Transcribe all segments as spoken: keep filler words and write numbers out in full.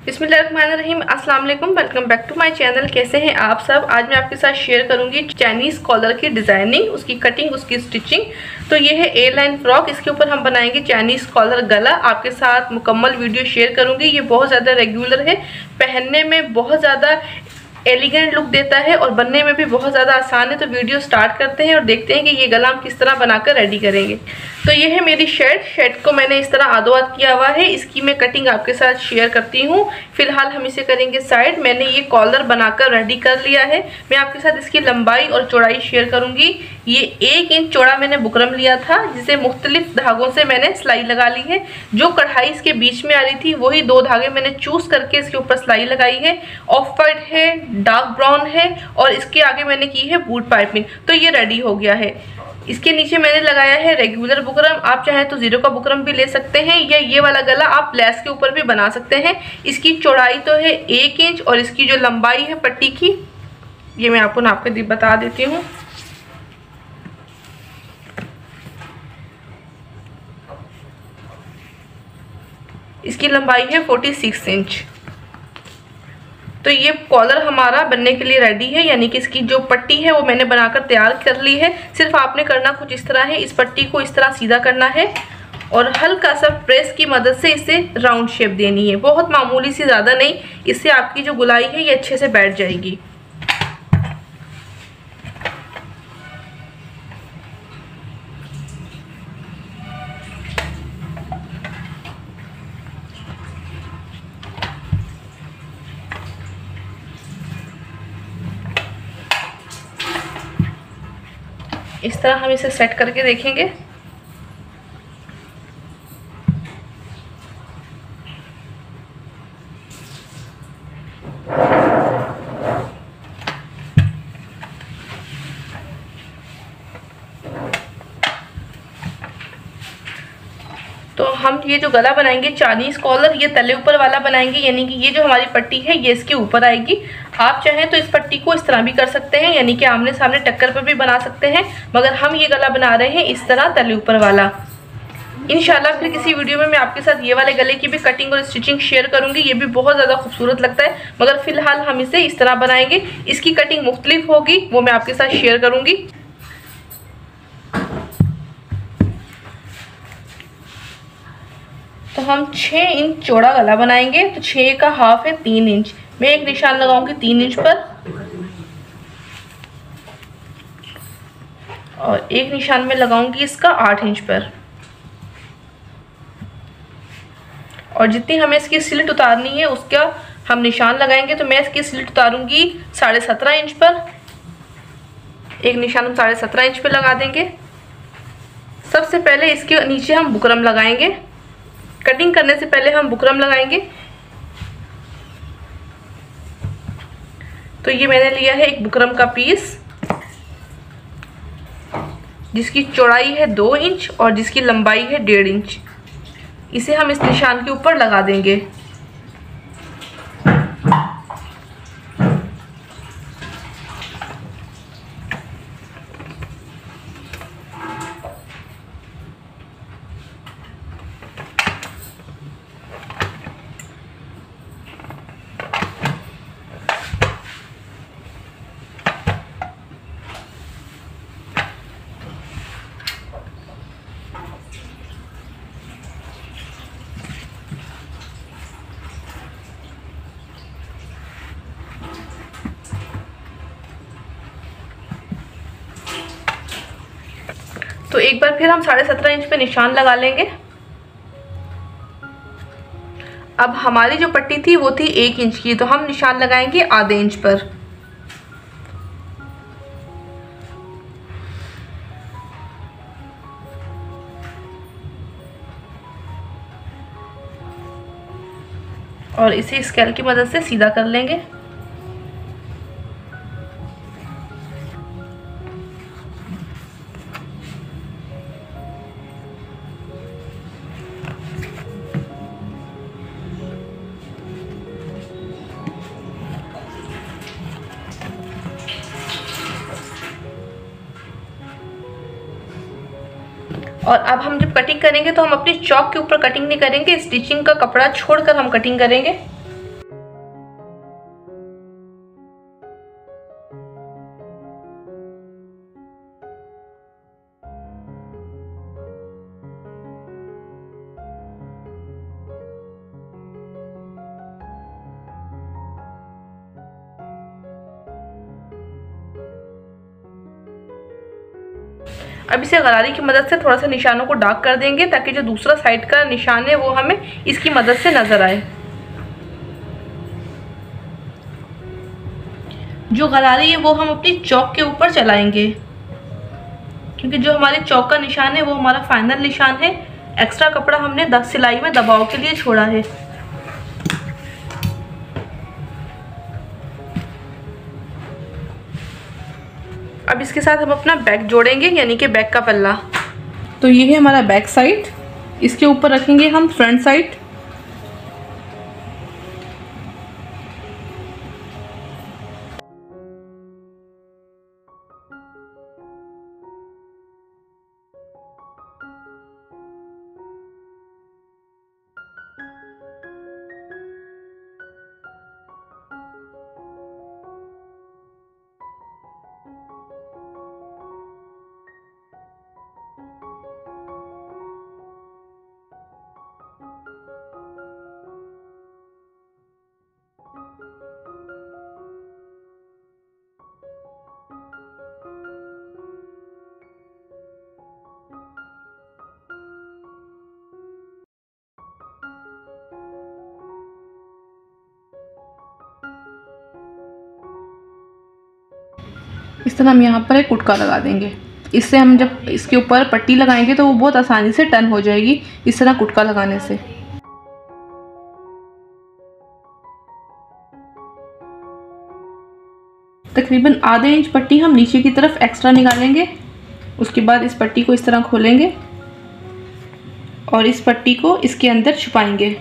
बिस्मिल्लाहिर्रहमानिर्रहीम, अस्सलाम वालेकुम, welcome back to my channel. कैसे हैं आप सब। आज मैं आपके साथ शेयर करूंगी चाइनीज कॉलर की डिज़ाइनिंग, उसकी कटिंग, उसकी स्टिचिंग। तो ये है ए लाइन फ्रॉक, इसके ऊपर हम बनाएंगे चाइनीज कॉलर गला। आपके साथ मुकम्मल वीडियो शेयर करूंगी। ये बहुत ज़्यादा रेगुलर है, पहनने में बहुत ज़्यादा एलिगेंट लुक देता है और बनने में भी बहुत ज़्यादा आसान है। तो वीडियो स्टार्ट करते हैं और देखते हैं कि ये गला हम किस तरह बनाकर रेडी करेंगे। तो ये है मेरी शर्ट। शर्ट को मैंने इस तरह आधो आध किया हुआ है। इसकी मैं कटिंग आपके साथ शेयर करती हूँ। फिलहाल हम इसे करेंगे साइड। मैंने ये कॉलर बनाकर रेडी कर लिया है। मैं आपके साथ इसकी लंबाई और चौड़ाई शेयर करूँगी। ये एक इंच चौड़ा मैंने बुकरम लिया था, जिसे मुख्तलिफ धागों से मैंने सिलाई लगा ली है। जो कढ़ाई इसके बीच में आ रही थी वही दो धागे मैंने चूज करके इसके ऊपर सिलाई लगाई है। ऑफ वाइट है, डार्क ब्राउन है और इसके आगे मैंने की है बूट पाइपिंग। तो ये रेडी हो गया है। इसके नीचे मैंने लगाया है रेगुलर बुकरम। आप चाहें तो जीरो का बुकरम भी ले सकते हैं, या ये वाला गला आप लेस के ऊपर भी बना सकते हैं। इसकी चौड़ाई तो है एक इंच और इसकी जो लंबाई है पट्टी की, ये मैं आपको नाप के बता देती हूँ। इसकी लंबाई है छियालीस इंच। तो ये कॉलर हमारा बनने के लिए रेडी है, यानी कि इसकी जो पट्टी है वो मैंने बनाकर तैयार कर ली है। सिर्फ आपने करना कुछ इस तरह है, इस पट्टी को इस तरह सीधा करना है और हल्का सा प्रेस की मदद से इसे राउंड शेप देनी है। बहुत मामूली सी, ज़्यादा नहीं। इससे आपकी जो गुलाई है ये अच्छे से बैठ जाएगी। इस तरह हम इसे सेट करके देखेंगे। तो हम ये जो गला बनाएंगे चाइनीज कॉलर, ये तले ऊपर वाला बनाएंगे, यानी कि ये जो हमारी पट्टी है ये इसके ऊपर आएगी। आप चाहें तो इस पट्टी को इस तरह भी कर सकते हैं, यानी कि आमने सामने टक्कर पर भी बना सकते हैं, मगर हम ये गला बना रहे हैं इस तरह तले ऊपर वाला। इंशाल्लाह फिर किसी वीडियो में मैं आपके साथ ये वाले गले की भी कटिंग और स्टिचिंग शेयर करूंगी। ये भी बहुत ज़्यादा खूबसूरत लगता है, मगर फिलहाल हम इसे इस तरह बनाएंगे। इसकी कटिंग मुख्तलिफ होगी, वो मैं आपके साथ शेयर करूंगी। तो हम छः इंच चौड़ा गला बनाएंगे। तो छः का हाफ है तीन इंच। मैं एक निशान लगाऊंगी तीन इंच पर और एक निशान में लगाऊंगी इसका आठ इंच पर। और जितनी हमें इसकी स्लिट उतारनी है उसका हम निशान लगाएंगे। तो मैं इसकी स्लिट उतारूंगी साढ़े सत्रह इंच पर। एक निशान हम साढ़े सत्रह इंच पे लगा देंगे। सबसे पहले इसके नीचे हम बुकरम लगाएंगे। कटिंग करने से पहले हम बुकरम लगाएंगे। तो ये मैंने लिया है एक बुकरम का पीस, जिसकी चौड़ाई है दो इंच और जिसकी लंबाई है डेढ़ इंच। इसे हम इस निशान के ऊपर लगा देंगे। तो एक बार फिर हम साढ़े सत्रह इंच पे निशान लगा लेंगे। अब हमारी जो पट्टी थी वो थी एक इंच की, तो हम निशान लगाएंगे आधे इंच पर। और इसे स्केल की मदद से सीधा कर लेंगे। और अब हम जब कटिंग करेंगे तो हम अपनी चौक के ऊपर कटिंग नहीं करेंगे, स्टिचिंग का कपड़ा छोड़कर हम कटिंग करेंगे। अब इसे गरारी की मदद से थोड़ा सा निशानों को डार्क कर देंगे ताकि जो दूसरा साइड का निशान है वो हमें इसकी मदद से नजर आए। जो गरारी है वो हम अपनी चौक के ऊपर चलाएंगे, क्योंकि जो हमारे चौक का निशान है वो हमारा फाइनल निशान है। एक्स्ट्रा कपड़ा हमने दस सिलाई में दबाव के लिए छोड़ा है। अब इसके साथ हम अपना बैक जोड़ेंगे, यानी कि बैक का पल्ला। तो ये है हमारा बैक साइड, इसके ऊपर रखेंगे हम फ्रंट साइड। इस तरह हम यहाँ पर एक कुटका लगा देंगे। इससे हम जब इसके ऊपर पट्टी लगाएंगे तो वो बहुत आसानी से टर्न हो जाएगी, इस तरह कुटका लगाने से। तकरीबन आधे इंच पट्टी हम नीचे की तरफ एक्स्ट्रा निकालेंगे। उसके बाद इस पट्टी को इस तरह खोलेंगे और इस पट्टी को इसके अंदर छुपाएंगे।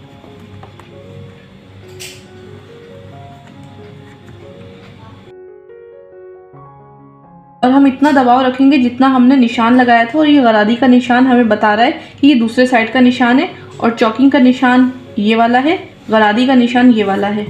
और हम इतना दबाव रखेंगे जितना हमने निशान लगाया था, और ये गरारी का निशान हमें बता रहा है कि ये दूसरे साइड का निशान है, और चौकिंग का निशान ये वाला है, गरारी का निशान ये वाला है।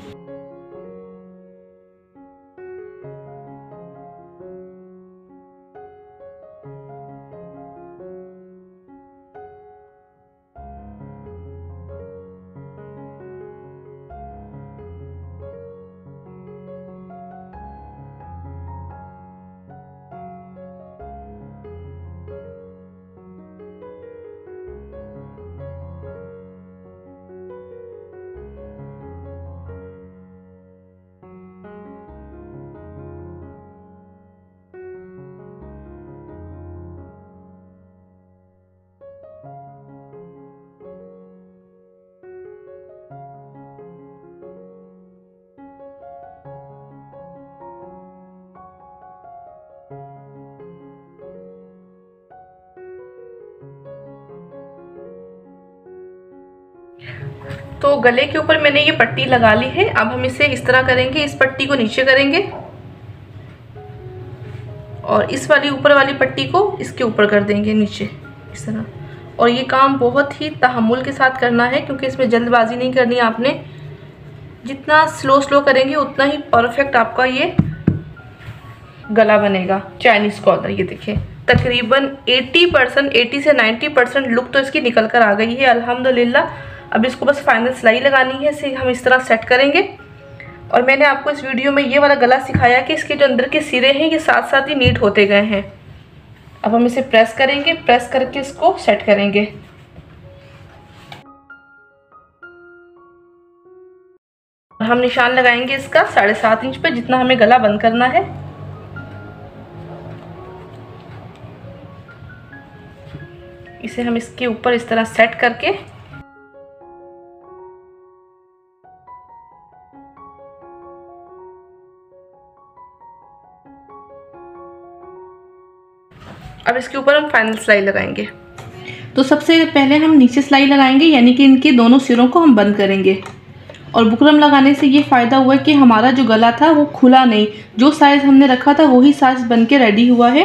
तो गले के ऊपर मैंने ये पट्टी लगा ली है। अब हम इसे इस तरह करेंगे, इस पट्टी को नीचे करेंगे और इस वाली ऊपर वाली पट्टी को इसके ऊपर कर देंगे नीचे इस तरह। और ये काम बहुत ही तहम्मुल के साथ करना है, क्योंकि इसमें जल्दबाजी नहीं करनी है आपने। जितना स्लो स्लो करेंगे उतना ही परफेक्ट आपका ये गला बनेगा चाइनीज कॉलर। ये देखिए तकरीबन अस्सी परसेंट अस्सी से नब्बे परसेंट लुक तो इसकी निकल कर आ गई है अल्हम्दुलिल्लाह। अब इसको बस फाइनल सिलाई लगानी है, इसे हम इस तरह सेट करेंगे। और मैंने आपको इस वीडियो में ये वाला गला सिखाया कि इसके जो अंदर के सिरे हैं ये साथ साथ ही नीट होते गए हैं। अब हम इसे प्रेस करेंगे, प्रेस करके इसको सेट करेंगे। हम निशान लगाएंगे इसका साढ़े सात इंच पे, जितना हमें गला बंद करना है। इसे हम इसके ऊपर इस तरह सेट करके अब इसके ऊपर हम फाइनल सिलाई लगाएंगे। तो सबसे पहले हम नीचे सिलाई लगाएंगे, यानी कि इनके दोनों सिरों को हम बंद करेंगे। और बुकरम लगाने से ये फ़ायदा हुआ कि हमारा जो गला था वो खुला नहीं, जो साइज़ हमने रखा था वही साइज़ बन के रेडी हुआ है।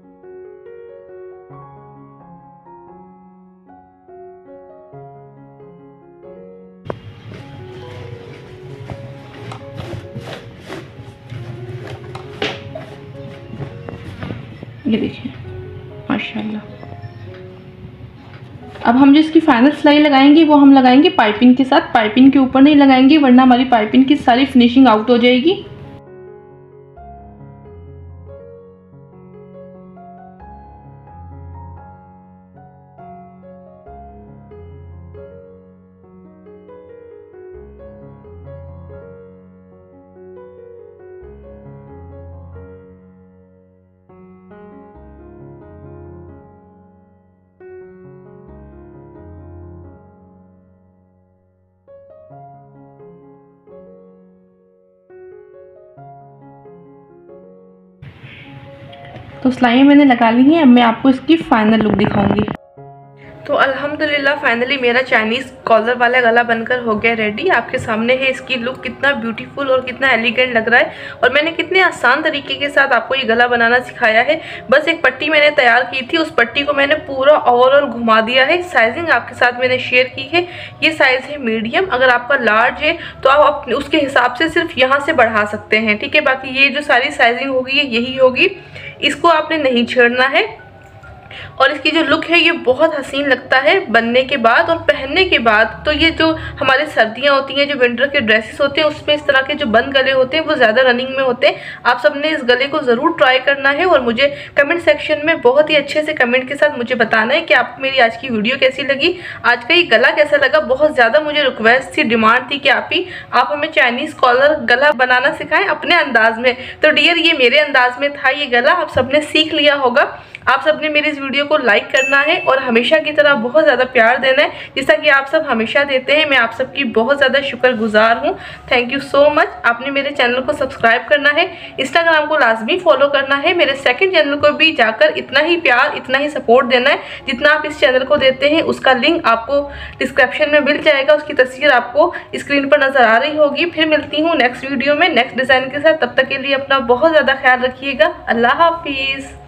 ये देखिए माशाल्लाह। अब हम जो इसकी फाइनल सिलाई लगाएंगे वो हम लगाएंगे पाइपिंग के साथ। पाइपिंग के ऊपर नहीं लगाएंगे वरना हमारी पाइपिंग की सारी फिनिशिंग आउट हो जाएगी। तो सिलाइयाँ मैंने लगा ली हैं, अब मैं आपको इसकी फाइनल लुक दिखाऊंगी। तो अल्हम्दुलिल्लाह फाइनली मेरा चाइनीज़ कॉलर वाला गला बनकर हो गया रेडी। आपके सामने है इसकी लुक कितना ब्यूटीफुल और कितना एलिगेंट लग रहा है, और मैंने कितने आसान तरीके के साथ आपको ये गला बनाना सिखाया है। बस एक पट्टी मैंने तैयार की थी, उस पट्टी को मैंने पूरा ओवरऑल घुमा दिया है। साइजिंग आपके साथ मैंने शेयर की है, ये साइज़ है मीडियम। अगर आपका लार्ज है तो आप अपने उसके हिसाब से सिर्फ यहाँ से बढ़ा सकते हैं, ठीक है। बाकी ये जो सारी साइजिंग होगी यही होगी, इसको आपने नहीं छेड़ना है। और इसकी जो लुक है ये बहुत हसीन लगता है बनने के बाद और पहनने के बाद। तो ये जो हमारे सर्दियां होती हैं, जो विंटर के ड्रेसेस होते हैं, उसमें इस तरह के जो बंद गले होते हैं वो ज़्यादा रनिंग में होते हैं। आप सबने इस गले को ज़रूर ट्राई करना है और मुझे कमेंट सेक्शन में बहुत ही अच्छे से कमेंट के साथ मुझे बताना है कि आपको मेरी आज की वीडियो कैसी लगी, आज का ये गला कैसा लगा। बहुत ज़्यादा मुझे रिक्वेस्ट थी, डिमांड थी कि आप ही आप हमें चाइनीज़ कॉलर गला बनाना सिखाएं अपने अंदाज में। तो डियर ये मेरे अंदाज में था ये गला, आप सबने सीख लिया होगा। आप सबने मेरी इस वीडियो को लाइक करना है और हमेशा की तरह बहुत ज़्यादा प्यार देना है, जैसा कि आप सब हमेशा देते हैं। मैं आप सबकी बहुत ज़्यादा शुक्रगुजार हूँ, थैंक यू सो मच। आपने मेरे चैनल को सब्सक्राइब करना है, इंस्टाग्राम को लाजमी फॉलो करना है, मेरे सेकंड चैनल को भी जाकर इतना ही प्यार इतना ही सपोर्ट देना है जितना आप इस चैनल को देते हैं। उसका लिंक आपको डिस्क्रिप्शन में मिल जाएगा, उसकी तस्वीर आपको स्क्रीन पर नज़र आ रही होगी। फिर मिलती हूँ नेक्स्ट वीडियो में नेक्स्ट डिज़ाइन के साथ, तब तक के लिए अपना बहुत ज़्यादा ख्याल रखिएगा। अल्लाह हाफिज़।